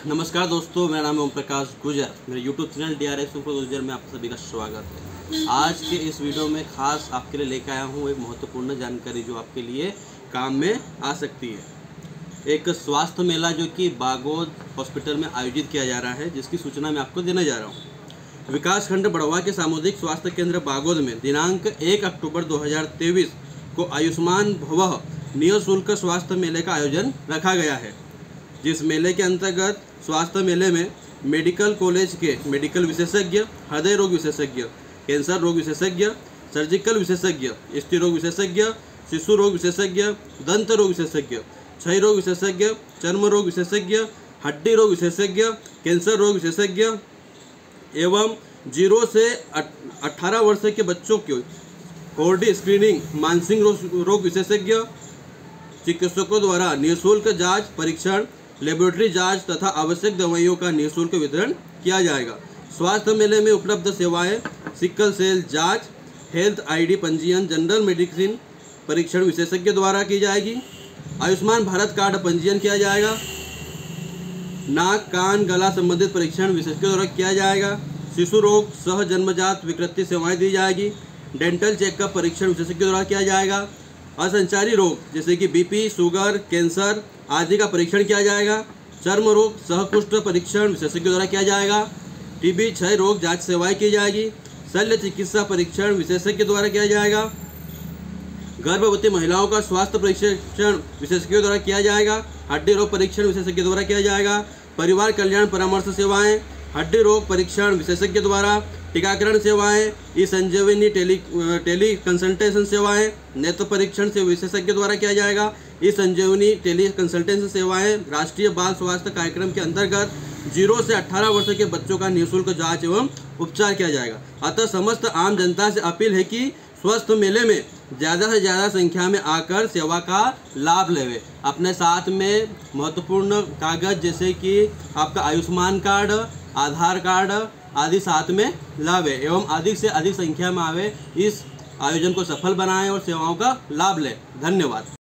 नमस्कार दोस्तों, मेरा नाम है ओम प्रकाश गुजर। मेरे YouTube चैनल DRS सुपर गुजर में आप सभी का स्वागत है। आज के इस वीडियो में खास आपके लिए लेकर आया हूँ एक महत्वपूर्ण जानकारी जो आपके लिए काम में आ सकती है। एक स्वास्थ्य मेला जो कि बागोद हॉस्पिटल में आयोजित किया जा रहा है, जिसकी सूचना मैं आपको देने जा रहा हूँ। विकासखंड बड़वा के सामुदायिक स्वास्थ्य केंद्र बागोद में दिनांक 1 अक्टूबर 2023 को आयुष्मान भवः निःशुल्क स्वास्थ्य मेले का आयोजन रखा गया है। जिस मेले के अंतर्गत स्वास्थ्य मेले में मेडिकल कॉलेज के मेडिकल विशेषज्ञ, हृदय रोग विशेषज्ञ, कैंसर रोग विशेषज्ञ, सर्जिकल विशेषज्ञ, स्त्री रोग विशेषज्ञ, शिशु रोग विशेषज्ञ, दंत रोग विशेषज्ञ, क्षय रोग विशेषज्ञ, चर्म रोग विशेषज्ञ, हड्डी रोग विशेषज्ञ, कैंसर रोग विशेषज्ञ एवं 0 से 18 वर्ष के बच्चों की कोर्डी स्क्रीनिंग, मानसिक रोग विशेषज्ञ चिकित्सकों द्वारा निःशुल्क जांच, परीक्षण, लेबोरेटरी जांच तथा आवश्यक दवाइयों का निःशुल्क वितरण किया जाएगा। स्वास्थ्य मेले में उपलब्ध सेवाएं सिकल सेल जांच, हेल्थ आईडी पंजीयन, जनरल मेडिसिन परीक्षण विशेषज्ञ द्वारा की जाएगी। आयुष्मान भारत कार्ड पंजीयन किया जाएगा। नाक, कान, गला संबंधित परीक्षण विशेषज्ञ द्वारा किया जाएगा। शिशु रोग सह जन्मजात विकृति सेवाएं दी जाएगी। डेंटल चेकअप परीक्षण विशेषज्ञ द्वारा किया जाएगा। असंचारी रोग जैसे कि बीपी, शुगर, कैंसर आदि का परीक्षण किया जाएगा। चर्म रोग सह कुष्ठ परीक्षण विशेषज्ञ द्वारा किया जाएगा। टीबी, क्षय रोग जांच सेवाएं की जाएगी। शल्य चिकित्सा परीक्षण विशेषज्ञ द्वारा किया जाएगा। गर्भवती महिलाओं का स्वास्थ्य परीक्षण विशेषज्ञों द्वारा किया जाएगा। हड्डी रोग परीक्षण विशेषज्ञ द्वारा किया जाएगा। परिवार कल्याण परामर्श सेवाएं, हड्डी रोग परीक्षण विशेषज्ञ द्वारा, टीकाकरण सेवाएं, ई संजीवनी टेली कंसल्टेशन सेवाएं, नेत्र परीक्षण से विशेषज्ञ द्वारा किया जाएगा। ई संजीवनी टेली कंसल्टेशन सेवाएं राष्ट्रीय बाल स्वास्थ्य कार्यक्रम के अंतर्गत 0 से 18 वर्ष के बच्चों का निःशुल्क जांच एवं उपचार किया जाएगा। अतः समस्त आम जनता से अपील है कि स्वास्थ्य मेले में ज़्यादा से ज़्यादा संख्या में आकर सेवा का लाभ लेवे। अपने साथ में महत्वपूर्ण कागज जैसे कि आपका आयुष्मान कार्ड, आधार कार्ड आदि साथ में लावे एवं अधिक से अधिक संख्या में आवे। इस आयोजन को सफल बनाएं और सेवाओं का लाभ लें। धन्यवाद।